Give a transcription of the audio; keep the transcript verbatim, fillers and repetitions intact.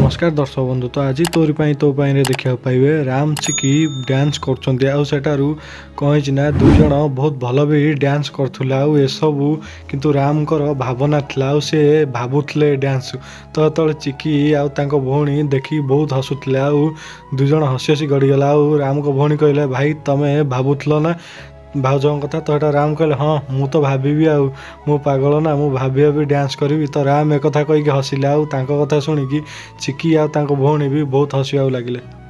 नमस्कार दर्शक बंधु। तो आज तोरी पाई तो पाई देखा पाइबे राम चिकी डांस करछन्ती आ सेटारू कहीं ना दुई जन बहुत भल भी डांस करथुला आ एसबू किंतु राम कर भावना थिला आ से भावुले डांस तो तले चिकी आ तांको भौणी देखी बहुत हसुले आ दुई जन हसी हसी गड़ीगला आ राम को भौणी कहले भाई तमे भावुल ना भाउज कथा तो यहाँ राम कहले हाँ मु तो भाभी आ मु पागल ना मु भाभी भी डांस करी तो राम एक कथा कहीकि हसिले आ कथा शुणिकी चिकी आ भौणी भी बहुत हसिया लगिले।